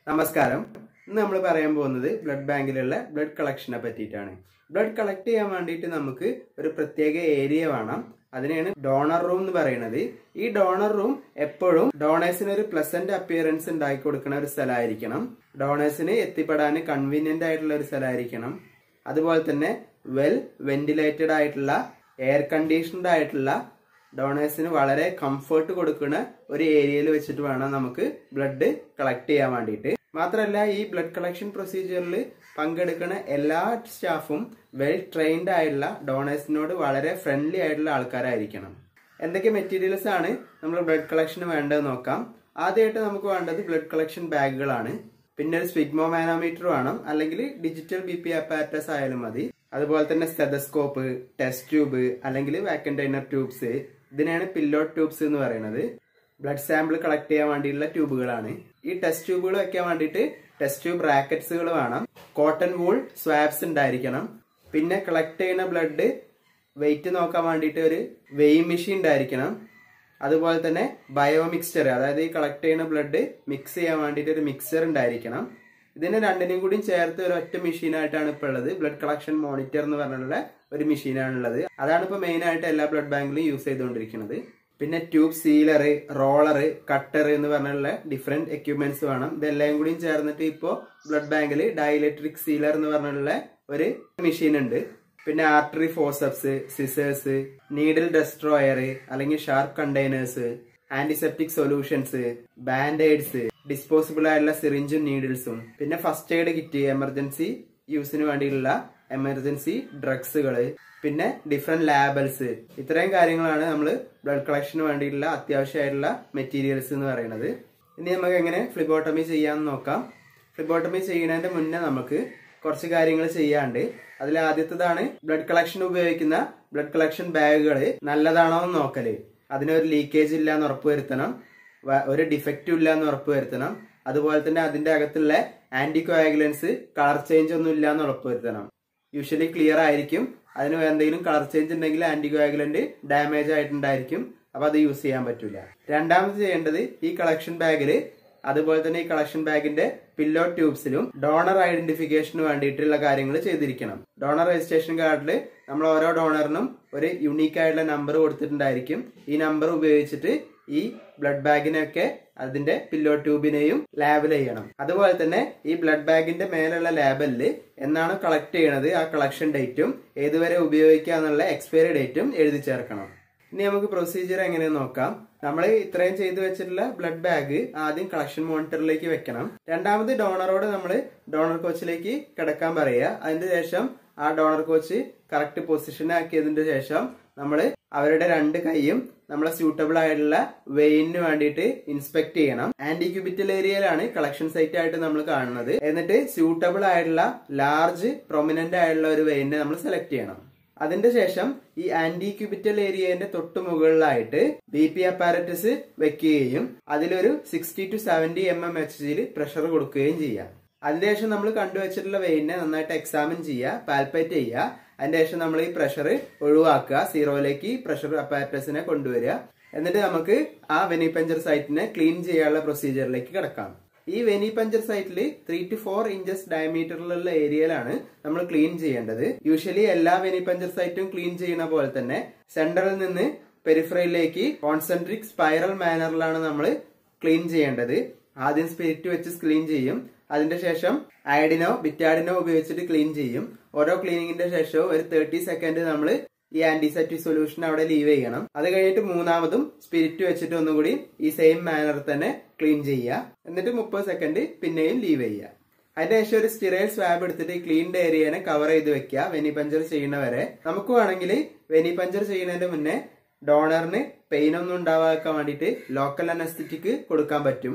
നമസ്കാരം. ഇന്ന് നമ്മൾ പറയാൻ പോകുന്നത് ബ്ലഡ് ബാങ്കിലുള്ള ബ്ലഡ് കളക്ഷനെ പറ്റിയിട്ടാണ്. ബ്ലഡ് കളക്ട് ചെയ്യാൻ വേണ്ടിയിട്ട് നമുക്ക് ഒരു പ്രത്യേക ഏരിയ വേണം. അതിനെയാണ് ഡോണർ റൂം എന്ന് പറയുന്നത്. ഈ ഡോണർ റൂം എപ്പോഴും ഡോണേഴ്സിന് ഒരു പ്ലസന്റ് അപ്പിയറൻസ് ഉണ്ടാക്കി കൊടുക്കുന്ന ഒരു സ്ഥലമായിരിക്കണം. ഡോണേഴ്സിന് എത്തിപ്പെടാൻ കൺവീനിയന്റ് ആയിട്ടുള്ള ഒരു സ്ഥലമായിരിക്കണം. അതുപോലെ തന്നെ വെൽ വെന്റിലേറ്റഡ് ആയിട്ടുള്ള എയർ കണ്ടീഷൻഡ് ആയിട്ടുള്ള ഡോണേഴ്സിന് വളരെ കംഫർട്ട് കൊടുക്കുന്ന ഒരു ഏരിയയിൽ വെച്ചിട്ട് വേണം നമുക്ക് ബ്ലഡ് കളക്ട് ചെയ്യാൻ വേണ്ടിയിട്ട്. മാത്രമല്ല, ഈ ബ്ലഡ് കളക്ഷൻ പ്രൊസീജിയറിൽ പങ്കെടുക്കുന്ന എല്ലാ സ്റ്റാഫും വെൽ ട്രെയിൻഡ് ആയിട്ടുള്ള ഡോണേഴ്സിനോട് വളരെ ഫ്രണ്ട്ലി ആയിട്ടുള്ള ആൾക്കാരായിരിക്കണം. എന്തൊക്കെ മെറ്റീരിയൽസ് ആണ് നമ്മൾ ബ്ലഡ് കളക്ഷന് വേണ്ടത് നോക്കാം. ആദ്യമായിട്ട് നമുക്ക് വേണ്ടത് ബ്ലഡ് കളക്ഷൻ ബാഗുകളാണ്. പിന്നെ ഒരു സ്പിഗ്മോ മാനോമീറ്റർ വേണം, അല്ലെങ്കിൽ ഡിജിറ്റൽ BP അപ്പാരറ്റസ് ആയാലും മതി. അതുപോലെ തന്നെ സ്റ്റെതസ്കോപ്പ്, ടെസ്റ്റ് ട്യൂബ് അല്ലെങ്കിൽ വാക്കന്റൈനർ ട്യൂബ്സ്, ഇതിനെയാണ് പില്ലോട്ട് ട്യൂബ്സ് എന്ന് പറയുന്നത്. ബ്ലഡ് സാമ്പിൾ കളക്ട് ചെയ്യാൻ വേണ്ടിയുള്ള ട്യൂബുകളാണ്. ഈ ടെസ്റ്റ് ട്യൂബുകൾ വെക്കാൻ വേണ്ടിയിട്ട് ടെസ്റ്റ് ട്യൂബ് ബ്രാക്കറ്റ്സുകൾ വേണം. കോട്ടൺ വൂൾ സ്വാബ്സ് ഉണ്ടായിരിക്കണം. പിന്നെ കളക്ട് ചെയ്യുന്ന ബ്ലഡ് വെയിറ്റ് നോക്കാൻ വേണ്ടിയിട്ട് ഒരു വെയിങ് മെഷീൻ ഉണ്ടായിരിക്കണം. അതുപോലെ തന്നെ ബയോ മിക്സ്ചർ, അതായത് ഈ കളക്ട് ചെയ്യുന്ന ബ്ലഡ് മിക്സ് ചെയ്യാൻ വേണ്ടിയിട്ട് ഒരു മിക്സർ ഉണ്ടായിരിക്കണം. ഇതിനെ രണ്ടിനെയും കൂടി ചേർത്ത് ഒരു ഒറ്റ മെഷീനായിട്ടാണ് ഇപ്പോൾ ഉള്ളത്. ബ്ലഡ് കളക്ഷൻ മോണിറ്റർ എന്ന് പറഞ്ഞുള്ള ഒരു മെഷീനാണുള്ളത്. അതാണ് ഇപ്പോൾ മെയിൻ ആയിട്ട് എല്ലാ ബ്ലഡ് ബാങ്കിലും യൂസ് ചെയ്തുകൊണ്ടിരിക്കുന്നത്. പിന്നെ ട്യൂബ് സീലർ, റോളർ, കട്ടർ എന്ന് പറഞ്ഞുള്ള ഡിഫറെന്റ് എക്യുപ്മെന്റ്സ് വേണം. ഇതെല്ലാം കൂടിയും ചേർന്നിട്ട് ഇപ്പോൾ ബ്ലഡ് ബാങ്കിൽ ഡയലക്ട്രിക് സീലർ എന്ന് പറഞ്ഞുള്ള ഒരു മെഷീൻ ഉണ്ട്. പിന്നെ artery forceps, scissors, needle destroyer അല്ലെങ്കിൽ sharp containers, antiseptic solutions, band-aids, disposable ആയിട്ടുള്ള സിറിഞ്ചും നീഡിൽസും, പിന്നെ ഫസ്റ്റ് എയ്ഡ് കിറ്റ്, എമർജൻസി യൂസിന് വേണ്ടിയുള്ള എമർജൻസി ഡ്രഗ്സുകള്, പിന്നെ ഡിഫറെന്റ് ലാബൽസ്. ഇത്രയും കാര്യങ്ങളാണ് നമ്മൾ ബ്ലഡ് കളക്ഷന് വേണ്ടിയിട്ടുള്ള അത്യാവശ്യമായിട്ടുള്ള മെറ്റീരിയൽസ് എന്ന് പറയുന്നത്. ഇനി നമുക്ക് എങ്ങനെ ഫ്ലിബോട്ടമി ചെയ്യാമെന്ന് നോക്കാം. ഫ്ലിബോട്ടമി ചെയ്യുന്നതിന്റെ മുന്നേ നമുക്ക് കുറച്ച് കാര്യങ്ങൾ ചെയ്യാണ്ട്. അതിൽ ആദ്യത്തേതാണ് ബ്ലഡ് കളക്ഷന് ഉപയോഗിക്കുന്ന ബ്ലഡ് കളക്ഷൻ ബാഗുകൾ നല്ലതാണോ എന്ന് നോക്കല്. അതിനൊരു ലീക്കേജ് ഇല്ല എന്ന് ഉറപ്പുവരുത്തണം, ഒരു ഡിഫക്റ്റും ഇല്ല എന്ന് ഉറപ്പുവരുത്തണം. അതുപോലെ തന്നെ അതിന്റെ അകത്തുള്ള ആന്റികോയാഗുലൻസ് കളർ ചേഞ്ച് ഒന്നും ഇല്ല എന്ന് ഉറപ്പുവരുത്തണം. യൂഷ്വലി ക്ലിയർ ആയിരിക്കും. അതിന് എന്തെങ്കിലും കളർ ചേഞ്ച് ഉണ്ടെങ്കിൽ ആന്റികോയാഗുലന്റ് ഡാമേജ് ആയിട്ടുണ്ടായിരിക്കും, അപ്പൊ അത് യൂസ് ചെയ്യാൻ പറ്റൂല. രണ്ടാമത് ചെയ്യേണ്ടത് ഈ കളക്ഷൻ ബാഗില് അതുപോലെ തന്നെ ഈ കളക്ഷൻ ബാഗിന്റെ പില്ലോ ട്യൂബ്സിലും ഡോണർ ഐഡന്റിഫിക്കേഷന് വേണ്ടിയിട്ടുള്ള കാര്യങ്ങൾ ചെയ്തിരിക്കണം. ഡോണർ രജിസ്ട്രേഷൻ കാർഡിൽ നമ്മൾ ഓരോ ഡോണറിനും ഒരു യുണീക്ക് ആയിട്ടുള്ള നമ്പർ കൊടുത്തിട്ടുണ്ടായിരിക്കും. ഈ നമ്പർ ഉപയോഗിച്ചിട്ട് ഈ ബ്ലഡ് ബാഗിനൊക്കെ അതിന്റെ പില്ലോ ട്യൂബിനെയും ലാബിൽ ചെയ്യണം. അതുപോലെ തന്നെ ഈ ബ്ലഡ് ബാഗിന്റെ മേലുള്ള ലാബലില് എന്നാണ് കളക്ട് ചെയ്യണത് ആ കളക്ഷൻ ഡേറ്റും ഏതുവരെ ഉപയോഗിക്കാന്നുള്ള എക്സ്പയറി ഡേറ്റും എഴുതി ചേർക്കണം. ഇനി നമുക്ക് പ്രൊസീജിയർ എങ്ങനെയെന്ന് നോക്കാം. നമ്മൾ ഇത്രയും ചെയ്തു വെച്ചിട്ടുള്ള ബ്ലഡ് ബാഗ് ആദ്യം കളക്ഷൻ മോണിറ്ററിലേക്ക് വെക്കണം. രണ്ടാമത് ഡോണറോട് നമ്മൾ ഡോണർ കോച്ചിലേക്ക് കിടക്കാൻ പറയുക. അതിന്റെ ശേഷം ആ ഡോണർ കോച്ച് കറക്റ്റ് പൊസിഷൻ ആക്കിയതിന്റെ ശേഷം നമ്മൾ അവരുടെ രണ്ട് കൈയും നമ്മളെ സ്യൂട്ടബിൾ ആയിട്ടുള്ള വെയിന് വേണ്ടിയിട്ട് ഇൻസ്പെക്ട് ചെയ്യണം. ആന്റി ക്യൂബിറ്റൽ ഏരിയയിലാണ് കളക്ഷൻ സൈറ്റ് ആയിട്ട് നമ്മൾ കാണുന്നത്. എന്നിട്ട് സ്യൂട്ടബിൾ ആയിട്ടുള്ള ലാർജ് പ്രൊമിനന്റ് ആയിട്ടുള്ള ഒരു വെയിനെ നമ്മൾ സെലക്ട് ചെയ്യണം. അതിന്റെ ശേഷം ഈ ആന്റി ക്യൂബിറ്റൽ ഏരിയന്റെ തൊട്ടു മുകളിലായിട്ട് BP അപ്പാരറ്റസ് വെക്കുകയും അതിലൊരു 60 to 70 mmHg പ്രഷർ കൊടുക്കുകയും ചെയ്യാം. അതിനുശേഷം നമ്മൾ കണ്ടുവച്ചിട്ടുള്ള വെയിനെ നന്നായിട്ട് എക്സാമിൻ ചെയ്യുക, പാൽപ്പേറ്റ് ചെയ്യുക. അതിന്റെ ശേഷം നമ്മൾ ഈ പ്രഷർ ഒഴിവാക്കുക, സീറോയിലേക്ക് പ്രഷർ അപ്പാരറ്റസിനെ കൊണ്ടുവരിക. എന്നിട്ട് നമുക്ക് ആ വെനിപഞ്ചർ സൈറ്റിനെ ക്ലീൻ ചെയ്യാനുള്ള പ്രൊസീജിയറിലേക്ക് കിടക്കാം. ഈ വെനിപഞ്ചർ സൈറ്റിൽ 3 to 4 ഇഞ്ചസ് ഡയമീറ്ററിലുള്ള ഏരിയയിലാണ് നമ്മൾ ക്ലീൻ ചെയ്യേണ്ടത്. യൂഷ്വലി എല്ലാ വെനിപഞ്ചർ സൈറ്റും ക്ലീൻ ചെയ്യുന്ന പോലെ തന്നെ സെന്ററിൽ നിന്ന് പെരിഫറയിലേക്ക് കോൺസെൻട്രിക് സ്പൈറൽ മാനറിലാണ് നമ്മൾ ക്ലീൻ ചെയ്യേണ്ടത്. ആദ്യം സ്പിരിറ്റ് വെച്ച് ക്ലീൻ ചെയ്യും. അതിന്റെ ശേഷം അയഡിനോ ബിറ്റാഡിനോ ഉപയോഗിച്ചിട്ട് ക്ലീൻ ചെയ്യും. ഓരോ ക്ലീനിങ്ങിന്റെ ശേഷവും ഒരു 30 സെക്കൻഡ് നമ്മൾ ഈ ആന്റിസെപ്റ്റിക് സൊല്യൂഷൻ അവിടെ ലീവ് ചെയ്യണം. അത് കഴിഞ്ഞിട്ട് മൂന്നാമതും സ്പിരിറ്റ് വെച്ചിട്ട് ഒന്നുകൂടി ഈ സെയിം മാനർ തന്നെ ക്ലീൻ ചെയ്യുക. എന്നിട്ട് 30 സെക്കൻഡ് പിന്നെയും ലീവ് ചെയ്യുക. അതിന്റെ ശേഷം ഒരു സ്റ്റിറൈൽ സ്വാബ് എടുത്തിട്ട് ക്ലീൻഡ് ഏരിയനെ കവർ ചെയ്ത് വെക്കുക വെനിപഞ്ചർ ചെയ്യുന്നവരെ. നമുക്ക് വേണമെങ്കിൽ വെനിപഞ്ചർ ചെയ്യുന്നതിന്റെ മുന്നേ ഡോണറിന് പെയിൻ ഒന്നും ഉണ്ടാവാക്കാൻ വേണ്ടിയിട്ട് ലോക്കൽ അനസ്തെറ്റിക് കൊടുക്കാൻ പറ്റും.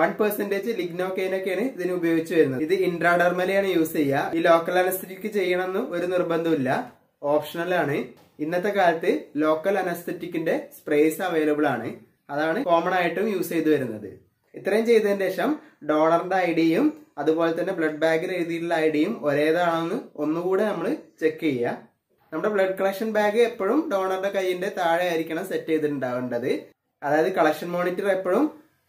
1% ലിഗ്നോകെയിനൊക്കെയാണ് ഇതിന് ഉപയോഗിച്ച് വരുന്നത്. ഇത് ഇൻട്രാഡർമലിയാണ് യൂസ് ചെയ്യുക. ഈ ലോക്കൽ അനസ്തെറ്റിക് ചെയ്യണമെന്ന് ഒരു നിർബന്ധമില്ല, ഓപ്ഷണൽ ആണ്. ഇന്നത്തെ കാലത്ത് ലോക്കൽ അനസ്തെറ്റിക്കിന്റെ സ്പ്രേസ് അവൈലബിൾ ആണ്. അതാണ് കോമൺ ആയിട്ടും യൂസ് ചെയ്തു വരുന്നത്. ഇത്രയും ചെയ്തതിന് ശേഷം ഡോണറിന്റെ ഐഡിയും അതുപോലെ തന്നെ ബ്ലഡ് ബാഗിൽ എഴുതിയിട്ടുള്ള ഐഡിയും ഒരേതാണെന്ന് ഒന്നുകൂടെ നമ്മൾ ചെക്ക് ചെയ്യുക. നമ്മുടെ ബ്ലഡ് കളക്ഷൻ ബാഗ് എപ്പോഴും ഡോണറുടെ കൈയിന്റെ താഴെ ആയിരിക്കണം സെറ്റ് ചെയ്തിട്ടുണ്ടാവേണ്ടത്. അതായത് കളക്ഷൻ മോണിറ്റർ എപ്പോഴും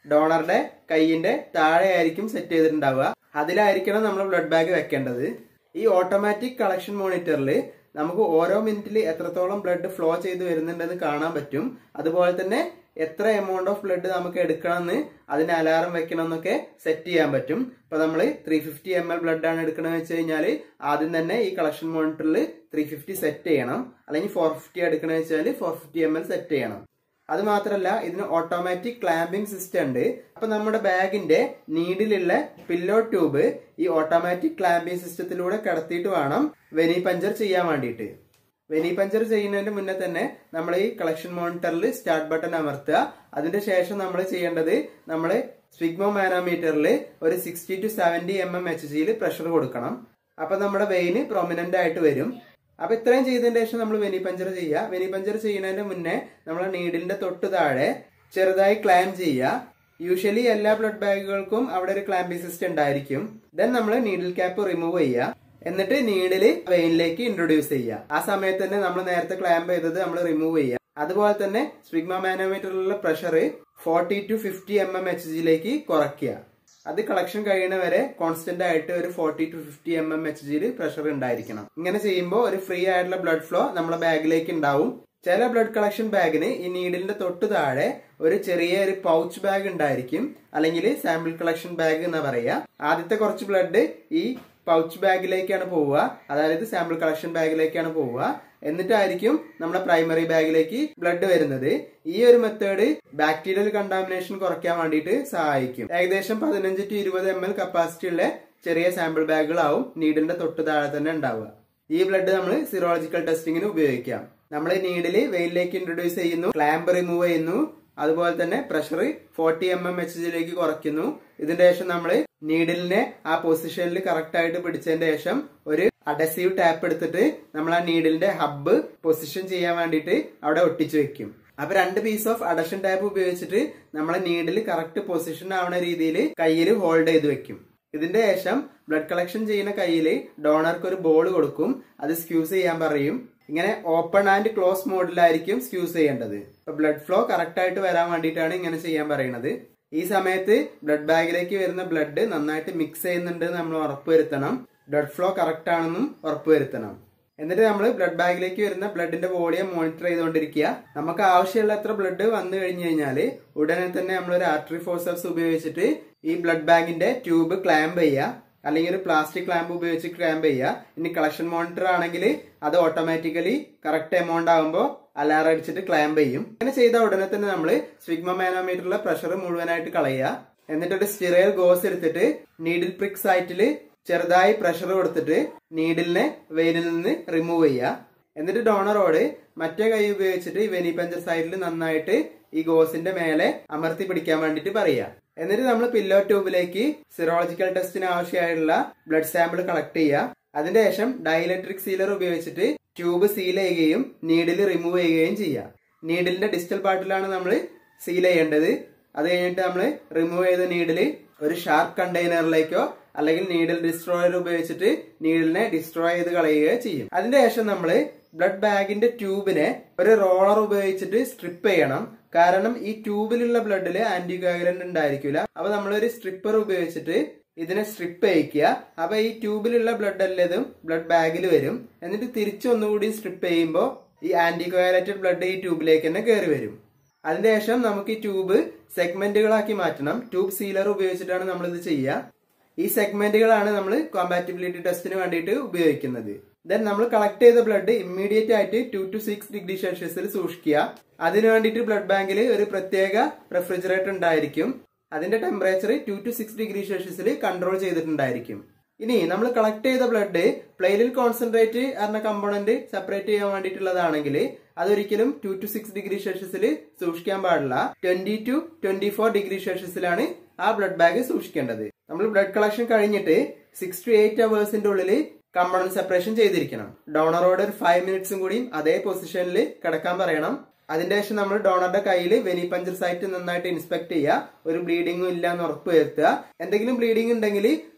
ഡോണറുടെ കൈയിന്റെ താഴെ ആയിരിക്കും സെറ്റ് ചെയ്തിട്ടുണ്ടാവുക. അതിലായിരിക്കണം നമ്മൾ ബ്ലഡ് ബാഗ് വെക്കേണ്ടത്. ഈ ഓട്ടോമാറ്റിക് കളക്ഷൻ മോണിറ്ററിൽ നമുക്ക് ഓരോ മിനിറ്റിൽ എത്രത്തോളം ബ്ലഡ് ഫ്ലോ ചെയ്ത് വരുന്നുണ്ടെന്ന് കാണാൻ പറ്റും. അതുപോലെ തന്നെ എത്ര എമൗണ്ട് ഓഫ് ബ്ലഡ് നമുക്ക് എടുക്കണമെന്ന് അതിന് അലാറം വെക്കണം എന്നൊക്കെ സെറ്റ് ചെയ്യാൻ പറ്റും. ഇപ്പൊ നമ്മൾ 350 ml ബ്ലഡ് ആണ് എടുക്കണമെന്ന് വെച്ച് കഴിഞ്ഞാൽ ആദ്യം തന്നെ ഈ കളക്ഷൻ മോണിറ്ററിൽ 350 സെറ്റ് ചെയ്യണം. അല്ലെങ്കിൽ 450 എടുക്കണമെന്ന് വെച്ചാൽ 450 ml സെറ്റ് ചെയ്യണം. അത് മാത്രമല്ല ഇതിന് ഓട്ടോമാറ്റിക് ക്ലാമ്പിംഗ് സിസ്റ്റം ഉണ്ട്. അപ്പൊ നമ്മുടെ ബാഗിന്റെ നീഡിലുള്ള പില്ലോ ട്യൂബ് ഈ ഓട്ടോമാറ്റിക് ക്ലാമ്പിംഗ് സിസ്റ്റത്തിലൂടെ കടത്തിയിട്ട് വേണം വെനി പഞ്ചർ ചെയ്യാൻ വേണ്ടിയിട്ട്. വെനി പഞ്ചർ ചെയ്യുന്നതിന് മുന്നേ തന്നെ നമ്മൾ ഈ കളക്ഷൻ മോണിറ്ററിൽ സ്റ്റാർട്ട് ബട്ടൺ അമർത്തുക. അതിന്റെ ശേഷം നമ്മൾ ചെയ്യേണ്ടത് നമ്മൾ സ്വിഗ്മോ മാനോമീറ്ററിൽ ഒരു 60 to 70 mm HGയിൽ പ്രഷർ കൊടുക്കണം. അപ്പൊ നമ്മുടെ വെയിന് പ്രൊമിനന്റ് ആയിട്ട് വരും. അപ്പൊ ഇത്രയും ചെയ്തതിന് ശേഷം നമ്മൾ വെനി പഞ്ചർ ചെയ്യുക. വെനി പഞ്ചർ ചെയ്യുന്നതിന് മുന്നേ നമ്മളെ നീഡിലിന്റെ തൊട്ട് താഴെ ചെറുതായി ക്ലാമ്പ് ചെയ്യുക. യൂഷ്വലി എല്ലാ ബ്ലഡ് ബാഗുകൾക്കും അവിടെ ഒരു ക്ലാമ്പിംഗ് സിസ്റ്റം ഉണ്ടായിരിക്കും. ദെൻ നമ്മൾ നീഡിൽ ക്യാപ്പ് റിമൂവ് ചെയ്യുക. എന്നിട്ട് നീഡില് വെയിനിലേക്ക് ഇൻട്രൊഡ്യൂസ് ചെയ്യുക. ആ സമയത്ത് തന്നെ നമ്മൾ നേരത്തെ ക്ലാമ്പ് ചെയ്തത് നമ്മൾ റിമൂവ് ചെയ്യുക. അതുപോലെ തന്നെ സ്വിഗ്മ മാനോമീറ്ററിലുള്ള പ്രഷർ 40 to 50 mm HGയിലേക്ക് കുറയ്ക്കുക. അത് കളക്ഷൻ കഴിയുന്ന വരെ കോൺസ്റ്റന്റ് ആയിട്ട് ഒരു 40 to 50 mm HGയിൽ പ്രഷർ ഉണ്ടായിരിക്കണം. ഇങ്ങനെ ചെയ്യുമ്പോൾ ഒരു ഫ്രീ ആയിട്ടുള്ള ബ്ലഡ് ഫ്ലോ നമ്മുടെ ബാഗിലേക്ക് ഉണ്ടാവും. ചില ബ്ലഡ് കളക്ഷൻ ബാഗിന് ഈ നീഡിലിന്റെ തൊട്ട് താഴെ ഒരു ചെറിയ പൗച്ച് ബാഗ് ഉണ്ടായിരിക്കും, അല്ലെങ്കിൽ സാമ്പിൾ കളക്ഷൻ ബാഗ് എന്നാ പറയുക. ആദ്യത്തെ കുറച്ച് ബ്ലഡ് ഈ പൗച്ച് ബാഗിലേക്കാണ് പോവുക, അതായത് സാമ്പിൾ കളക്ഷൻ ബാഗിലേക്കാണ് പോവുക. എന്നിട്ടായിരിക്കും നമ്മുടെ പ്രൈമറി ബാഗിലേക്ക് ബ്ലഡ് വരുന്നത്. ഈ ഒരു മെത്തേഡ് ബാക്ടീരിയൽ കണ്ടാമിനേഷൻ കുറയ്ക്കാൻ വേണ്ടിയിട്ട് സഹായിക്കും. ഏകദേശം 15 to 20 ml കപ്പാസിറ്റി ഉള്ള ചെറിയ സാമ്പിൾ ബാഗുകളാവും നീഡിലിന്റെ തൊട്ട് താഴെ തന്നെ ഉണ്ടാവുക. ഈ ബ്ലഡ് നമ്മൾ സിറോളജിക്കൽ ടെസ്റ്റിങ്ങിന് ഉപയോഗിക്കാം. നമ്മൾ നീഡില് വെയിനിലേക്ക് ഇൻട്രൊഡ്യൂസ് ചെയ്യുന്നു, ക്ലാമ്പ് റിമൂവ് ചെയ്യുന്നു, അതുപോലെ തന്നെ പ്രഷർ 40 mm HGയിലേക്ക് കുറയ്ക്കുന്നു. ഇതിന്റെ ശേഷം നമ്മൾ നീഡിലിനെ ആ പൊസിഷനിൽ കറക്റ്റ് ആയിട്ട് പിടിച്ചതിന്റെ ശേഷം ഒരു അഡസീവ് ടാപ്പ് എടുത്തിട്ട് നമ്മൾ ആ നീഡിലിന്റെ ഹബ്ബ് പൊസിഷൻ ചെയ്യാൻ വേണ്ടിയിട്ട് അവിടെ ഒട്ടിച്ചു വെക്കും. അപ്പൊ 2 പീസ് ഓഫ് അഡഷൻ ടാപ്പ് ഉപയോഗിച്ചിട്ട് നമ്മളെ നീഡിൽ കറക്റ്റ് പൊസിഷൻ ആവുന്ന രീതിയിൽ കയ്യിൽ ഹോൾഡ് ചെയ്ത് വെക്കും. ഇതിന്റെ ശേഷം ബ്ലഡ് കളക്ഷൻ ചെയ്യുന്ന കയ്യിൽ ഡോണർക്ക് ഒരു ബോൾ കൊടുക്കും. അത് സ്ക്യൂസ് ചെയ്യാൻ പറയും. ഇങ്ങനെ ഓപ്പൺ ആൻഡ് ക്ലോസ് മോഡിലായിരിക്കും സ്ക്യൂസ് ചെയ്യേണ്ടത്. അപ്പൊ ബ്ലഡ് ഫ്ലോ കറക്റ്റ് ആയിട്ട് വരാൻ വേണ്ടിയിട്ടാണ് ഇങ്ങനെ ചെയ്യാൻ പറയുന്നത്. ഈ സമയത്ത് ബ്ലഡ് ബാഗിലേക്ക് വരുന്ന ബ്ലഡ് നന്നായിട്ട് മിക്സ് ചെയ്യുന്നുണ്ട് നമ്മൾ ഉറപ്പുവരുത്തണം. ബ്ലഡ് ഫ്ലോ കറക്റ്റ് ആണെന്നും ഉറപ്പുവരുത്തണം. എന്നിട്ട് നമ്മൾ ബ്ലഡ് ബാഗിലേക്ക് വരുന്ന ബ്ലഡിന്റെ വോളിയം മോണിറ്റർ ചെയ്തുകൊണ്ടിരിക്കുക. നമുക്ക് ആവശ്യമുള്ള എത്ര ബ്ലഡ് വന്നു കഴിഞ്ഞു കഴിഞ്ഞാൽ ഉടനെ തന്നെ നമ്മളൊരു ആർട്ടറി ഫോഴ്സപ്സ് ഉപയോഗിച്ചിട്ട് ഈ ബ്ലഡ് ബാഗിന്റെ ട്യൂബ് ക്ലാമ്പ് ചെയ്യുക, അല്ലെങ്കിൽ ഒരു പ്ലാസ്റ്റിക് ക്ലാമ്പ് ഉപയോഗിച്ച് ക്ലാമ്പ് ചെയ്യുക. ഇനി കളക്ഷൻ മോണിറ്റർ ആണെങ്കിൽ അത് ഓട്ടോമാറ്റിക്കലി കറക്റ്റ് എമൗണ്ട് ആകുമ്പോൾ അലാറം അടിച്ചിട്ട് ക്ലാമ്പ് ചെയ്യും. അങ്ങനെ ചെയ്ത ഉടനെ തന്നെ നമ്മൾ സ്വിഗ്മ മാനോമീറ്ററിലെ പ്രഷർ മുഴുവനായിട്ട് കളയുക. എന്നിട്ട് ഒരു സ്റ്റിറൈൽ ഗോസ് എടുത്തിട്ട് നീഡിൽ പ്രിക് സൈറ്റിൽ ചെറുതായി പ്രഷർ കൊടുത്തിട്ട് നീഡിലിനെ വെയിനിൽ നിന്ന് റിമൂവ് ചെയ്യുക. എന്നിട്ട് ഡോണറോട് മറ്റേ കൈ ഉപയോഗിച്ചിട്ട് ഈ വെനി പഞ്ചർ സൈഡിൽ നന്നായിട്ട് ഈ ഗോസിന്റെ മേലെ അമർത്തി പിടിക്കാൻ വേണ്ടിട്ട് പറയുക. എന്നിട്ട് നമ്മൾ പില്ലോ ട്യൂബിലേക്ക് സിറോളജിക്കൽ ടെസ്റ്റിന് ആവശ്യമായിട്ടുള്ള ബ്ലഡ് സാമ്പിൾ കളക്ട് ചെയ്യുക. അതിന്റെ ശേഷം ഡൈഇലക്ട്രിക് സീലർ ഉപയോഗിച്ചിട്ട് ട്യൂബ് സീൽ ചെയ്യുകയും നീഡിൽ റിമൂവ് ചെയ്യുകയും ചെയ്യുക. നീഡിലിന്റെ ഡിസ്റ്റൽ പാർട്ടിലാണ് നമ്മൾ സീൽ ചെയ്യേണ്ടത്. അത് കഴിഞ്ഞിട്ട് നമ്മൾ റിമൂവ് ചെയ്ത നീഡില് ഒരു ഷാർപ്പ് കണ്ടെയ്നറിലേക്കോ അല്ലെങ്കിൽ നീഡിൽ ഡിസ്ട്രോയർ ഉപയോഗിച്ചിട്ട് നീഡിലിനെ ഡിസ്ട്രോയ് ചെയ്ത് കളയുകയോ ചെയ്യും. അതിന്റെ ശേഷം നമ്മൾ ബ്ലഡ് ബാഗിന്റെ ട്യൂബിനെ ഒരു റോളർ ഉപയോഗിച്ചിട്ട് സ്ട്രിപ്പ് ചെയ്യണം. കാരണം ഈ ട്യൂബിലുള്ള ബ്ലഡില് ആന്റികോഗുലന്റ് ഉണ്ടായിരിക്കില്ല. അപ്പൊ നമ്മളൊരു സ്ട്രിപ്പർ ഉപയോഗിച്ചിട്ട് ഇതിനെ സ്ട്രിപ്പ് ചെയ്യിക്കുക. അപ്പൊ ഈ ട്യൂബിലുള്ള ബ്ലഡ് എല്ലതും ബ്ലഡ് ബാഗിൽ വരും. എന്നിട്ട് തിരിച്ചൊന്നുകൂടി സ്ട്രിപ്പ് ചെയ്യുമ്പോൾ ഈ ആന്റികോഗുലേറ്റഡ് ബ്ലഡ് ഈ ട്യൂബിലേക്ക് തന്നെ കയറി വരും. അതിനുശേഷം നമുക്ക് ഈ ട്യൂബ് സെഗ്മെന്റുകളാക്കി മാറ്റണം. ട്യൂബ് സീലർ ഉപയോഗിച്ചിട്ടാണ് നമ്മൾ ഇത് ചെയ്യുക. ഈ സെഗ്മെന്റുകളാണ് നമ്മൾ കോമ്പാറ്റിബിലിറ്റി ടെസ്റ്റിന് വേണ്ടിയിട്ട് ഉപയോഗിക്കുന്നത്. ദെൻ നമ്മൾ കളക്ട് ചെയ്ത ബ്ലഡ് ഇമ്മീഡിയറ്റ് ആയിട്ട് 2 to 6 ഡിഗ്രി സെൽഷ്യസിൽ സൂക്ഷിക്കുക. അതിനു വേണ്ടിയിട്ട് ബ്ലഡ് ബാങ്കിൽ ഒരു പ്രത്യേക റെഫ്രിജറേറ്റർ ഉണ്ടായിരിക്കും. അതിന്റെ ടെമ്പറേച്ചർ 2 to 6 ഡിഗ്രി സെൽഷ്യസിൽ കൺട്രോൾ ചെയ്തിട്ടുണ്ടായിരിക്കും. ഇനി നമ്മൾ കളക്ട് ചെയ്ത ബ്ലഡ് പ്ലേറ്റിൽ കോൺസെൻട്രേറ്റ് എന്ന കമ്പോണന്റ് സെപ്പറേറ്റ് ചെയ്യാൻ വേണ്ടിയിട്ടുള്ളതാണെങ്കിൽ അതൊരിക്കലും 2 to 6 ഡിഗ്രി സെൽഷ്യസിൽ സൂക്ഷിക്കാൻ പാടില്ല. 20 to 24 ഡിഗ്രി സെൽഷ്യസിലാണ് ആ ബ്ലഡ് ബാഗ് സൂക്ഷിക്കേണ്ടത്. നമ്മൾ ബ്ലഡ് കളക്ഷൻ കഴിഞ്ഞിട്ട് 6 to 8 അവേഴ്സിന്റെ ഉള്ളിൽ കമ്പോണന്റ് സെപ്പറേഷൻ ചെയ്തിരിക്കണം. ഡോണറോട് ഒരു 5 മിനിറ്റ്സും കൂടി അതേ പൊസിഷനിൽ കിടക്കാൻ പറയണം. അതിന്റെ ശേഷം നമ്മൾ ഡോണറുടെ കയ്യിൽ വെനി പഞ്ചർ സൈറ്റ് നന്നായിട്ട് ഇൻസ്പെക്ട് ചെയ്യുക. ഒരു ബ്ലീഡിങ്ങും ഇല്ല എന്ന് ഉറപ്പ് വരുത്തുക. എന്തെങ്കിലും ബ്ലീഡിംഗ് ഉണ്ടെങ്കിൽ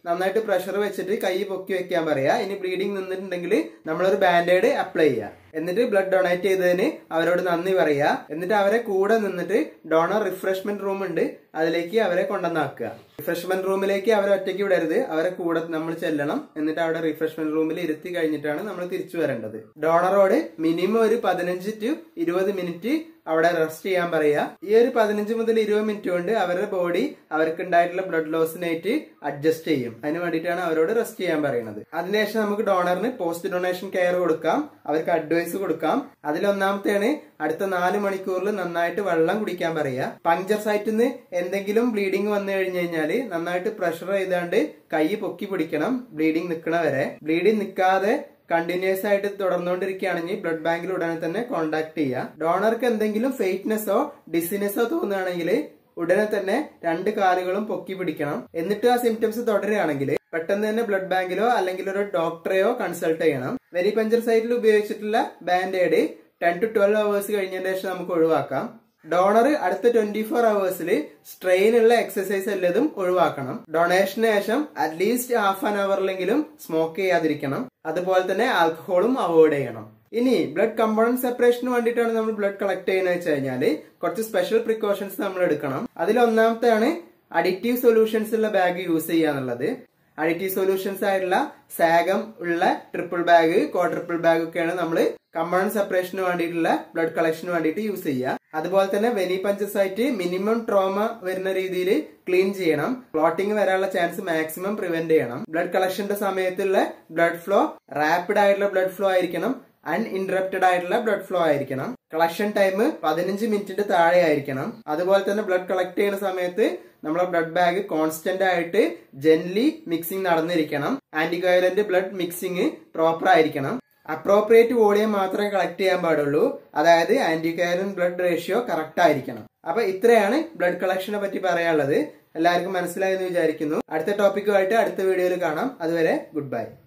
നന്നായിട്ട് പ്രഷർ വെച്ചിട്ട് കൈ പൊക്കി വെക്കാൻ പറയാ. ഇനി ബ്ലീഡിങ് നിന്നിട്ടുണ്ടെങ്കിൽ നമ്മളൊരു ബാൻഡേഡ് അപ്ലൈ ചെയ്യുക. എന്നിട്ട് ബ്ലഡ് ഡൊണേറ്റ് ചെയ്തതിന് അവരോട് നന്ദി പറയാ. എന്നിട്ട് അവരെ കൂടെ നിന്നിട്ട് ഡോണർ റിഫ്രഷ്മെന്റ് റൂം ഉണ്ട്, അതിലേക്ക് അവരെ കൊണ്ടുവന്നാക്കുക. റിഫ്രഷ്മെന്റ് റൂമിലേക്ക് അവരെ ഒറ്റയ്ക്ക് വിടരുത്, അവരെ കൂടെ നമ്മൾ ചെല്ലണം. എന്നിട്ട് അവിടെ റിഫ്രഷ്മെന്റ് റൂമിൽ ഇരുത്തി കഴിഞ്ഞിട്ടാണ് നമ്മൾ തിരിച്ചു വരേണ്ടത്. ഡോണറോട് മിനിമം ഒരു 15 to 20 മിനിറ്റ് അവിടെ റെസ്റ്റ് ചെയ്യാൻ പറയാ. ഈ ഒരു 15 മുതൽ 20 മിനിറ്റ് കൊണ്ട് അവരുടെ ബോഡി അവർക്ക് ഉണ്ടായിട്ടുള്ള ബ്ലഡ് ലോസിനായിട്ട് അഡ്ജസ്റ്റ് ചെയ്യും. അതിന് വേണ്ടിയിട്ടാണ് അവരോട് റെസ്റ്റ് ചെയ്യാൻ പറയുന്നത്. അതിനുശേഷം നമുക്ക് ഡോണറിന് പോസ്റ്റ് ഡൊണേഷൻ കെയർ കൊടുക്കാം, അവർക്ക് അഡ്വൈസ് കൊടുക്കാം. അതിലൊന്നാമത്തെയാണ് അടുത്ത 4 മണിക്കൂറിൽ നന്നായിട്ട് വെള്ളം കുടിക്കാൻ പറയാ. പങ്ചർ സൈറ്റിൽ നിന്ന് എന്തെങ്കിലും ബ്ലീഡിങ് വന്നു കഴിഞ്ഞു കഴിഞ്ഞാല് നന്നായിട്ട് പ്രഷർ ചെയ്താണ്ട് കൈ പൊക്കി പിടിക്കണം ബ്ലീഡിങ് നിൽക്കണ വരെ. ബ്ലീഡിങ് നിൽക്കാതെ കണ്ടിന്യൂസ് ആയിട്ട് തുടർന്നുകൊണ്ടിരിക്കുകയാണെങ്കിൽ ബ്ലഡ് ബാങ്കിൽ ഉടനെ തന്നെ കോൺടാക്ട് ചെയ്യുക. ഡോണർക്ക് എന്തെങ്കിലും ഫെയ്റ്റ്നെസ്സോ ഡിസിനെസ്സോ തോന്നുകയാണെങ്കിൽ ഉടനെ തന്നെ 2 കാലുകളും പൊക്കി പിടിക്കണം. എന്നിട്ട് ആ സിംറ്റംസ് തുടരുകയാണെങ്കിൽ പെട്ടെന്ന് തന്നെ ബ്ലഡ് ബാങ്കിലോ അല്ലെങ്കിൽ ഒരു ഡോക്ടറെയോ കൺസൾട്ട് ചെയ്യണം. വെരിപഞ്ചർ സൈറ്റിൽ ഉപയോഗിച്ചിട്ടുള്ള ബാൻഡേഡ് 10 to 12 hours കഴിഞ്ഞതിന് ശേഷം നമുക്ക് ഒഴിവാക്കാം. ഡോണർ അടുത്ത 24 hours സ്ട്രെയിൻ ഉള്ള എക്സസൈസ് എല്ലതും ഒഴിവാക്കണം. ഡൊണേഷന് ശേഷം അറ്റ്ലീസ്റ്റ് ഹാഫ് ആൻ അവറിലെങ്കിലും സ്മോക്ക് ചെയ്യാതിരിക്കണം. അതുപോലെ തന്നെ ആൽക്കഹോളും അവോയ്ഡ് ചെയ്യണം. ഇനി ബ്ലഡ് കമ്പോണന്റ് സെപ്പറേഷന് വേണ്ടിയിട്ടാണ് നമ്മൾ ബ്ലഡ് കളക്ട് ചെയ്യുന്നത് വെച്ച് കഴിഞ്ഞാല് കുറച്ച് സ്പെഷ്യൽ പ്രിക്കോഷൻസ് നമ്മൾ എടുക്കണം. അതിലൊന്നാമത്തെയാണ് അഡിറ്റീവ് സൊല്യൂഷൻസ് ഉള്ള ബാഗ് യൂസ് ചെയ്യുക എന്നുള്ളത്. അഡിറ്റീവ് സൊല്യൂഷൻസ് ആയിട്ടുള്ള സാഗം ഉള്ള ട്രിപ്പിൾ ബാഗ്, ക്വാഡ്രിപ്പിൾ ബാഗ് ഒക്കെയാണ് നമ്മൾ കമ്പോണന്റ് സെപ്പറേഷന് വേണ്ടിയിട്ടുള്ള ബ്ലഡ് കളക്ഷന് വേണ്ടിയിട്ട് യൂസ് ചെയ്യുക. അതുപോലെ തന്നെ വെനിപഞ്ചർ സൈറ്റ് മിനിമം ട്രോമ വരുന്ന രീതിയിൽ ക്ലീൻ ചെയ്യണം. ക്ലോട്ടിംഗ് വരാനുള്ള ചാൻസ് മാക്സിമം പ്രിവെന്റ് ചെയ്യണം. ബ്ലഡ് കളക്ഷന്റെ സമയത്തുള്ള ബ്ലഡ് ഫ്ലോ റാപ്പിഡ് ആയിട്ടുള്ള ബ്ലഡ് ഫ്ലോ ആയിരിക്കണം, അൺഇൻറപ്റ്റഡ് ആയിട്ടുള്ള ബ്ലഡ് ഫ്ലോ ആയിരിക്കണം. കളക്ഷൻ ടൈം 15 മിനിറ്റിന്റെ താഴെ ആയിരിക്കണം. അതുപോലെ തന്നെ ബ്ലഡ് കളക്ട് ചെയ്യുന്ന സമയത്ത് നമ്മളെ ബ്ലഡ് ബാഗ് കോൺസ്റ്റന്റ് ആയിട്ട് ജെന്റ്ലി മിക്സിംഗ് നടന്നിരിക്കണം. ആന്റികോയലന്റ് ബ്ലഡ് മിക്സിംഗ് പ്രോപ്പർ ആയിരിക്കണം. അപ്രോപ്രിയേറ്റ് വോളിയം മാത്രമേ കളക്ട് ചെയ്യാൻ പാടുള്ളൂ. അതായത് ആന്റികോയലന്റ് ബ്ലഡ് റേഷ്യോ കറക്റ്റ് ആയിരിക്കണം. അപ്പൊ ഇത്രയാണ് ബ്ലഡ് കളക്ഷനെ പറ്റി പറയാനുള്ളത്. എല്ലാവർക്കും മനസ്സിലായെന്ന് വിചാരിക്കുന്നു. അടുത്ത ടോപ്പിക്കുമായിട്ട് അടുത്ത വീഡിയോയിൽ കാണാം. അതുവരെ ഗുഡ് ബൈ.